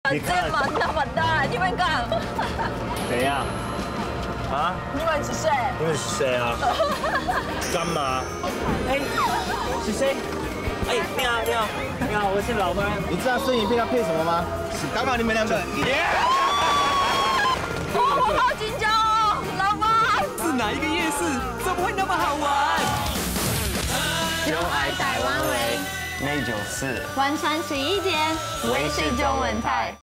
这么那么大，你们讲？ 怎样？啊？ 你们是谁？ 你们是谁啊？干嘛？哎，是谁？哎，你好，你好，你好，我是老班。 你知道摄影片要配什么吗？是刚好你们两个。 我好紧张哦，老板。 是哪一个夜市？怎么会那么好玩？ 就爱台湾味， 那就是晚上11点，微信中文台。